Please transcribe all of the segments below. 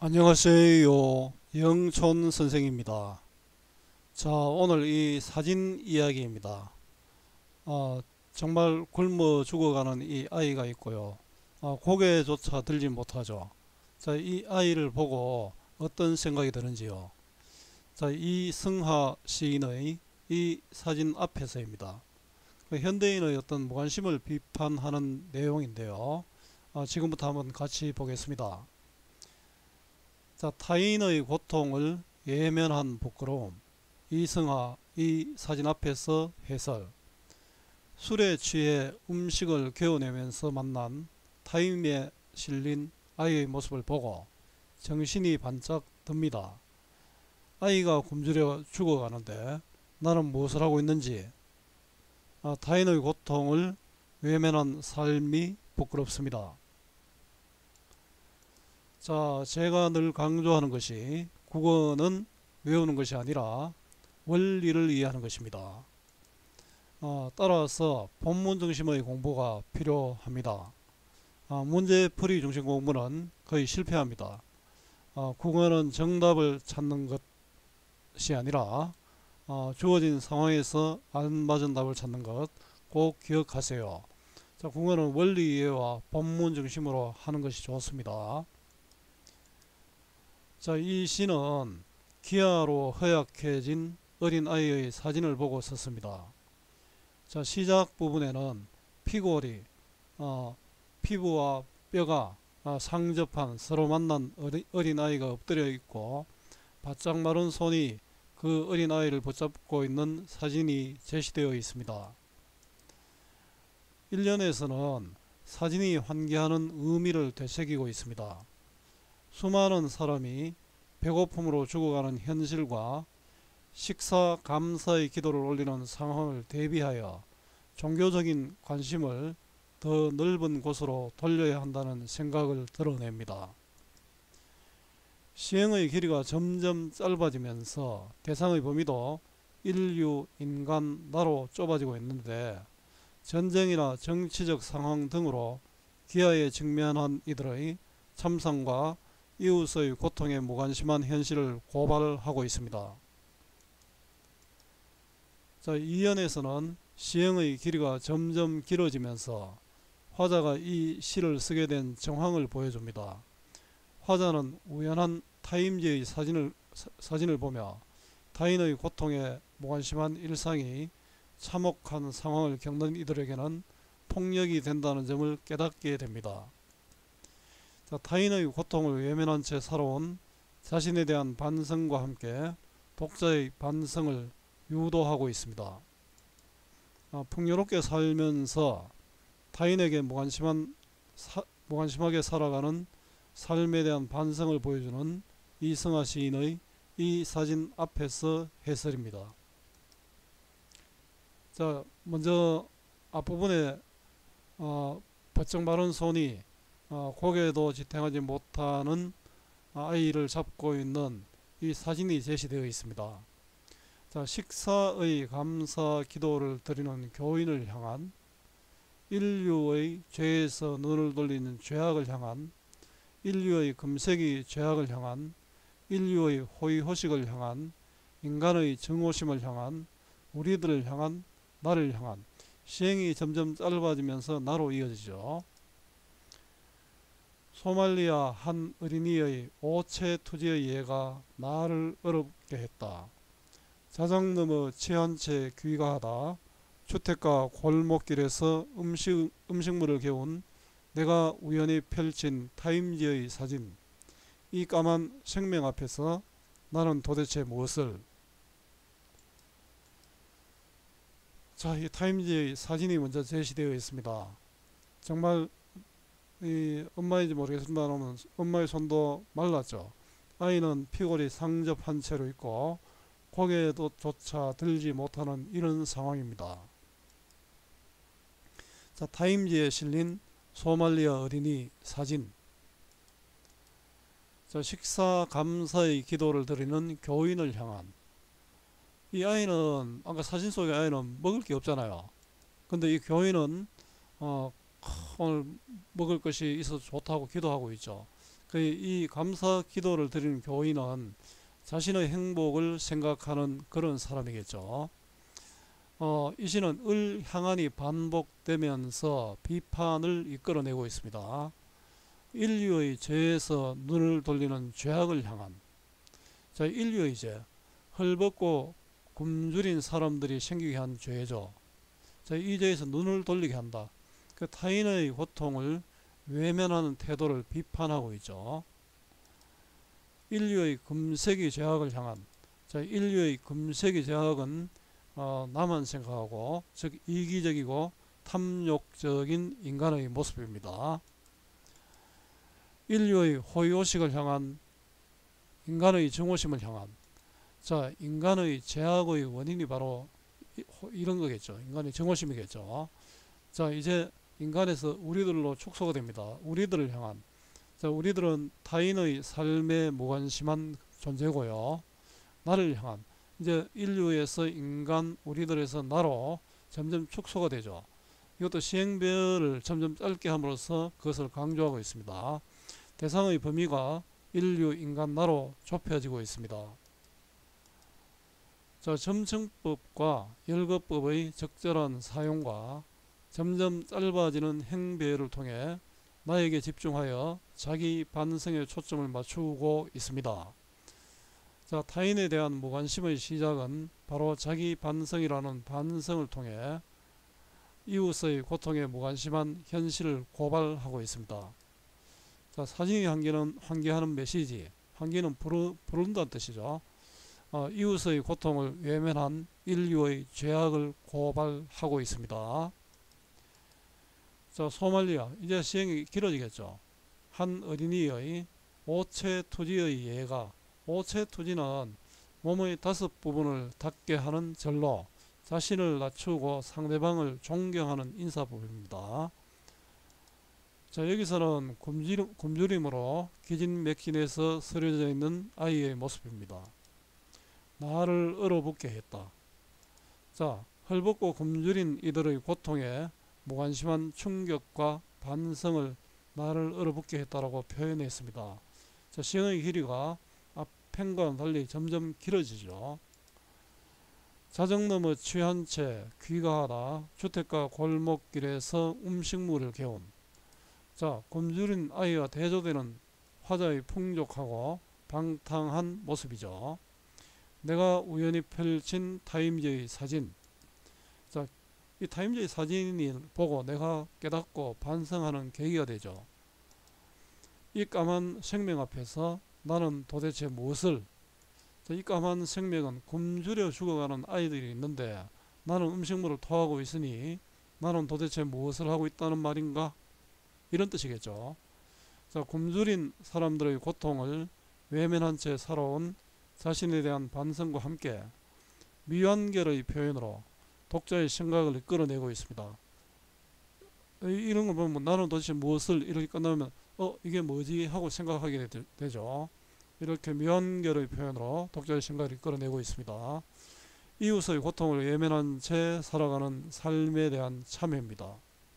안녕하세요. 영촌 선생입니다. 자, 오늘 이 사진 이야기입니다. 정말 굶어 죽어가는 이 아이가 있고요. 고개조차 들지 못하죠. 자, 이 아이를 보고 어떤 생각이 드는지요. 자, 이승하 시인의 이 사진 앞에서입니다. 현대인의 어떤 무관심을 비판하는 내용인데요. 지금부터 한번 같이 보겠습니다. 자, 타인의 고통을 예면한 부끄러움. 이승하 이 사진 앞에서 해설. 술에 취해 음식을 개어내면서 만난 타임에 실린 아이의 모습을 보고 정신이 반짝 듭니다. 아이가 굶주려 죽어가는데 나는 무엇을 하고 있는지, 타인의 고통을 외면한 삶이 부끄럽습니다. 자, 제가 늘 강조하는 것이 국어는 외우는 것이 아니라 원리를 이해하는 것입니다. 따라서 본문 중심의 공부가 필요합니다. 문제풀이 중심 공부는 거의 실패합니다. 국어는 정답을 찾는 것이 아니라 주어진 상황에서 알맞은 답을 찾는 것 꼭 기억하세요. 자, 국어는 원리 이해와 본문 중심으로 하는 것이 좋습니다. 자, 이 시는 기아로 허약해진 어린아이의 사진을 보고 썼습니다. 자, 시작 부분에는 피골이, 피부와 뼈가 상접한 서로 만난 어린아이가 엎드려 있고 바짝 마른 손이 그 어린아이를 붙잡고 있는 사진이 제시되어 있습니다. 1년에서는 사진이 환기하는 의미를 되새기고 있습니다. 수많은 사람이 배고픔으로 죽어가는 현실과 식사 감사의 기도를 올리는 상황을 대비하여 종교적인 관심을 더 넓은 곳으로 돌려야 한다는 생각을 드러냅니다. 시행의 길이가 점점 짧아지면서 대상의 범위도 인류, 인간, 나로 좁아지고 있는데 전쟁이나 정치적 상황 등으로 기아에 직면한 이들의 참상과 이웃의 고통에 무관심한 현실을 고발하고 있습니다. 자, 이 연에서는 시행의 길이가 점점 길어지면서 화자가 이 시를 쓰게 된 정황을 보여줍니다. 화자는 우연한 타임지의 사진을 보며 타인의 고통에 무관심한 일상이 참혹한 상황을 겪는 이들에게는 폭력이 된다는 점을 깨닫게 됩니다. 자, 타인의 고통을 외면한 채 살아온 자신에 대한 반성과 함께 독자의 반성을 유도하고 있습니다. 풍요롭게 살면서 타인에게 무관심하게 살아가는 삶에 대한 반성을 보여주는 이승하 시인의 이 사진 앞에서 해설입니다. 자, 먼저 앞부분에 버쩍 마른 손이 고개도 지탱하지 못하는 아이를 잡고 있는 이 사진이 제시되어 있습니다. 자, 식사의 감사 기도를 드리는 교인을 향한, 인류의 죄에서 눈을 돌리는 죄악을 향한, 인류의 금세기 죄악을 향한, 인류의 호의호식을 향한, 인간의 정오심을 향한, 우리들을 향한, 나를 향한. 시행이 점점 짧아지면서 나로 이어지죠. 소말리아 한 어린이의 오체투지의 예가 나를 어렵게 했다. 자작 넘어 취한 채 귀가하다 주택가 골목길에서 음식물을 개운 내가 우연히 펼친 타임지의 사진. 이 까만 생명 앞에서 나는 도대체 무엇을. 자, 이 타임지의 사진이 먼저 제시되어 있습니다. 정말 이 엄마인지 모르겠습니다만 엄마의 손도 말랐죠. 아이는 피골이 상접한 채로 있고 고개조차 들지 못하는 이런 상황입니다. 자, 타임지에 실린 소말리아 어린이 사진. 자, 식사 감사의 기도를 드리는 교인을 향한. 이 아이는 아까 사진 속의 아이는 먹을 게 없잖아요. 근데 이 교인은 오늘 먹을 것이 있어서 좋다고 기도하고 있죠. 이 감사 기도를 드리는 교인은 자신의 행복을 생각하는 그런 사람이겠죠. 이 시는 을 향한이 반복되면서 비판을 이끌어내고 있습니다. 인류의 죄에서 눈을 돌리는 죄악을 향한, 자, 인류의 죄, 헐벗고 굶주린 사람들이 생기게 한 죄죠. 자, 이 죄에서 눈을 돌리게 한다. 그 타인의 고통을 외면하는 태도를 비판하고 있죠. 인류의 금세기 죄악을 향한, 자, 인류의 금세기 죄악은 나만 생각하고, 즉 이기적이고 탐욕적인 인간의 모습입니다. 인류의 호의호식을 향한, 인간의 정오심을 향한, 자, 인간의 죄악의 원인이 바로 이런 거겠죠. 인간의 정오심이겠죠. 자, 이제 인간에서 우리들로 축소가 됩니다. 우리들을 향한, 자, 우리들은 타인의 삶에 무관심한 존재고요. 나를 향한, 이제 인류에서 인간, 우리들에서 나로 점점 축소가 되죠. 이것도 시행별을 점점 짧게 함으로써 그것을 강조하고 있습니다. 대상의 범위가 인류, 인간, 나로 좁혀지고 있습니다. 자, 점층법과 열거법의 적절한 사용과 점점 짧아지는 행배를 통해 나에게 집중하여 자기 반성에 초점을 맞추고 있습니다. 자, 타인에 대한 무관심의 시작은 바로 자기 반성이라는 반성을 통해 이웃의 고통에 무관심한 현실을 고발하고 있습니다. 자, 사진이 환기하는 메시지, 환기는 부른다는 뜻이죠. 이웃의 고통을 외면한 인류의 죄악을 고발하고 있습니다. 자, 소말리아, 이제 시행이 길어지겠죠. 한 어린이의 오체투지의 예가, 오체투지는 몸의 5부분을 닿게 하는 절로 자신을 낮추고 상대방을 존경하는 인사법입니다. 자, 여기서는 굶주림으로 기진맥진해서 쓰러져 있는 아이의 모습입니다. 나를 얼어붙게 했다. 자, 헐벗고 굶주린 이들의 고통에 무관심한 충격과 반성을 나를 얼어붙게 했다라고 표현했습니다. 자, 시행의 길이가 앞편과 달리 점점 길어지죠. 자정 넘어 취한 채 귀가하다 주택가 골목길에서 음식물을 개운, 자, 굶주린 아이와 대조되는 화자의 풍족하고 방탕한 모습이죠. 내가 우연히 펼친 타임즈의 사진, 자, 이 타임즈의 사진을 보고 내가 깨닫고 반성하는 계기가 되죠. 이 까만 생명 앞에서 나는 도대체 무엇을, 자, 이 까만 생명은 굶주려 죽어가는 아이들이 있는데 나는 음식물을 토하고 있으니 나는 도대체 무엇을 하고 있다는 말인가? 이런 뜻이겠죠. 자, 굶주린 사람들의 고통을 외면한 채 살아온 자신에 대한 반성과 함께 미완결의 표현으로 독자의 생각을 이끌어내고 있습니다. 이런 거 보면 나는 도대체 무엇을, 이렇게 끝나면 이게 뭐지 하고 생각하게 되죠. 이렇게 미완결의 표현으로 독자의 생각을 이끌어내고 있습니다. 이웃의 고통을 외면한 채 살아가는 삶에 대한 참회입니다.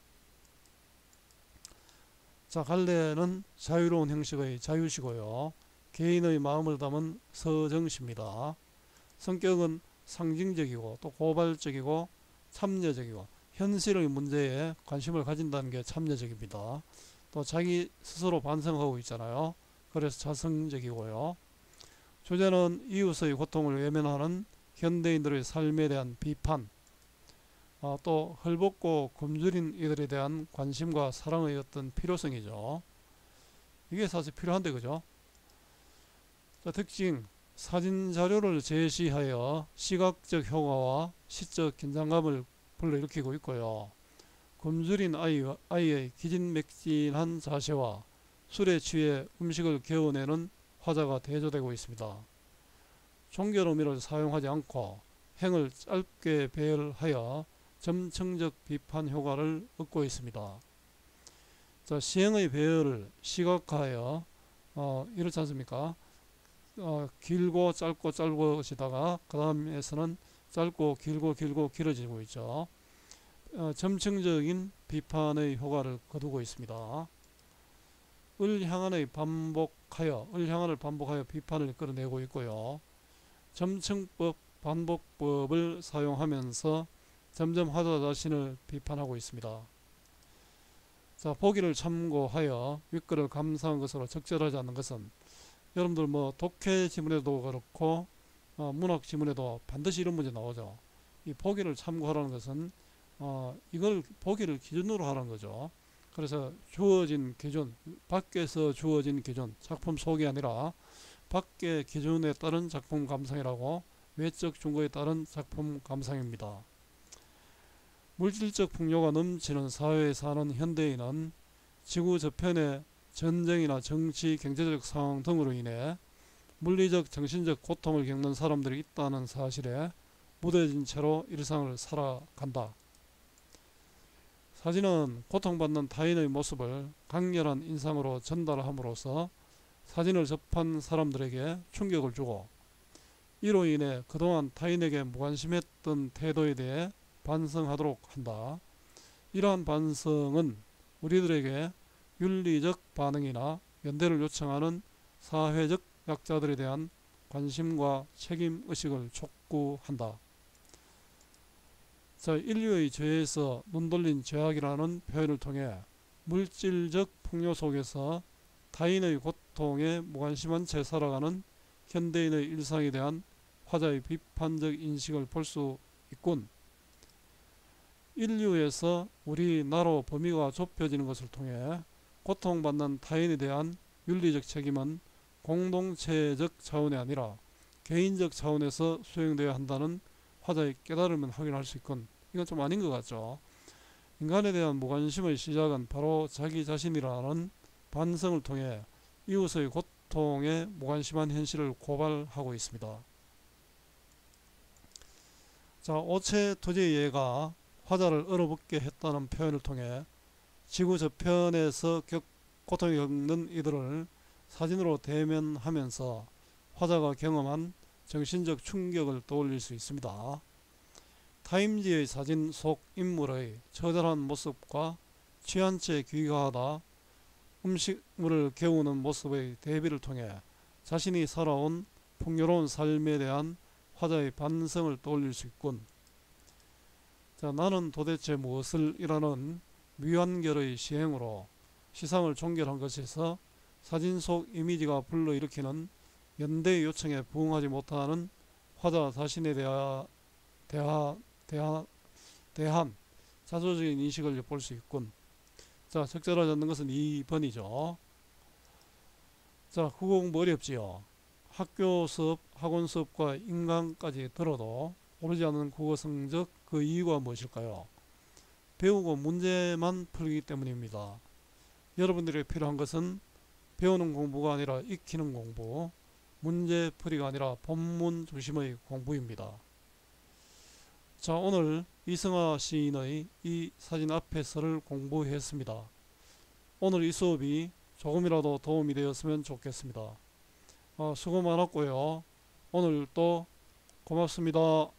자, 갈래는 자유로운 형식의 자유시고요. 개인의 마음을 담은 서정시입니다. 성격은 상징적이고 또 고발적이고 참여적이고 현실의 문제에 관심을 가진다는 게 참여적입니다. 또 자기 스스로 반성하고 있잖아요. 그래서 자성적이고요. 주제는 이웃의 고통을 외면하는 현대인들의 삶에 대한 비판, 또 헐벗고 굶주린 이들에 대한 관심과 사랑의 어떤 필요성이죠. 이게 사실 필요한데, 그죠? 자, 특징, 사진 자료를 제시하여 시각적 효과와 시적 긴장감을 불러일으키고 있고요. 굶주린 아이의 기진맥진한 자세와 술에 취해 음식을 개어내는 화자가 대조되고 있습니다. 종결 의미를 사용하지 않고 행을 짧게 배열하여 점층적 비판 효과를 얻고 있습니다. 자, 시행의 배열을 시각화하여 이렇지 않습니까? 길고 짧고 짧아지다가 그 다음에서는 짧고 길고 길어지고 있죠. 점층적인 비판의 효과를 거두고 있습니다. 을향한을 반복하여 비판을 끌어내고 있고요. 점층법, 반복법을 사용하면서 점점 화자 자신을 비판하고 있습니다. 자, 보기를 참고하여 윗글을 감상한 것으로 적절하지 않는 것은, 여러분들 뭐 독해 지문에도 그렇고 문학 지문에도 반드시 이런 문제 나오죠. 이 보기를 참고하라는 것은 이걸 보기를 기준으로 하라는 거죠. 그래서 주어진 기준, 밖에서 주어진 기준, 작품 속이 아니라 밖의 기준에 따른 작품 감상이라고, 외적 증거에 따른 작품 감상입니다. 물질적 풍요가 넘치는 사회에 사는 현대인은 지구 저편의 전쟁이나 정치, 경제적 상황 등으로 인해 물리적, 정신적 고통을 겪는 사람들이 있다는 사실에 무뎌진 채로 일상을 살아간다. 사진은 고통받는 타인의 모습을 강렬한 인상으로 전달함으로써 사진을 접한 사람들에게 충격을 주고, 이로 인해 그동안 타인에게 무관심했던 태도에 대해 반성하도록 한다. 이러한 반성은 우리들에게 윤리적 반응이나 연대를 요청하는 사회적 약자들에 대한 관심과 책임의식을 촉구한다. 자, 인류의 죄에서 눈 돌린 죄악이라는 표현을 통해 물질적 풍요 속에서 타인의 고통에 무관심한 채 살아가는 현대인의 일상에 대한 화자의 비판적 인식을 볼 수 있군. 인류에서 우리나라로 범위가 좁혀지는 것을 통해 고통받는 타인에 대한 윤리적 책임은 공동체적 차원이 아니라 개인적 차원에서 수행되어야 한다는 화자의 깨달음을 확인할 수 있군. 이건 좀 아닌 것 같죠. 인간에 대한 무관심의 시작은 바로 자기 자신이라는 반성을 통해 이웃의 고통에 무관심한 현실을 고발하고 있습니다. 자, 오체 토제이에가 화자를 얼어붙게 했다는 표현을 통해 지구 저편에서 고통을 겪는 이들을 사진으로 대면하면서 화자가 경험한 정신적 충격을 떠올릴 수 있습니다. 타임지의 사진 속 인물의 처절한 모습과 취한 채 귀가하다 음식물을 개우는 모습의 대비를 통해 자신이 살아온 풍요로운 삶에 대한 화자의 반성을 떠올릴 수 있군. 자, 나는 도대체 무엇을 이라는 미완결의 시행으로 시상을 종결한 것에서 사진 속 이미지가 불러일으키는 연대의 요청에 부응하지 못하는 화자 자신에 대한 자조적인 인식을 볼 수 있군. 자, 적절하지 않는 것은 2번이죠. 자, 국어 공부 어렵지요. 학교 수업, 학원 수업과 인강까지 들어도 오르지 않는 국어 성적, 그 이유가 무엇일까요? 배우고 문제만 풀기 때문입니다. 여러분들에게 필요한 것은 배우는 공부가 아니라 익히는 공부, 문제풀이가 아니라 본문 중심의 공부입니다. 자, 오늘 이승화 시인의 이 사진 앞에서를 공부했습니다. 오늘 이 수업이 조금이라도 도움이 되었으면 좋겠습니다. 수고 많았고요. 오늘 또 고맙습니다.